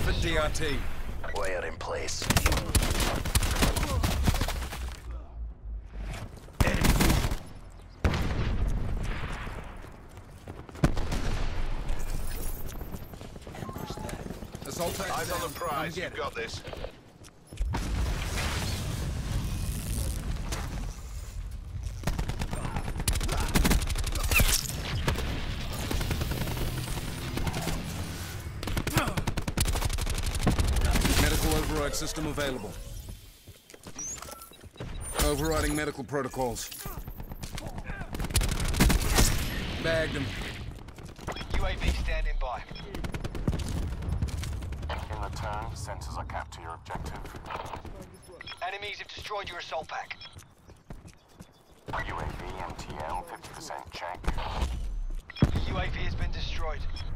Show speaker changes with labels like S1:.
S1: off at DRT.
S2: Wire in place.
S1: Assault tanks
S3: Eyes on
S1: down.
S3: the prize.
S1: Come get
S3: You've got this.
S1: Medical override system available. Overriding medical protocols. Bagged him.
S4: UAV standing by.
S5: In return, sensors are capped to your objective.
S4: Enemies have destroyed your assault pack.
S5: UAV MTL 50% check.
S4: UAV has been destroyed.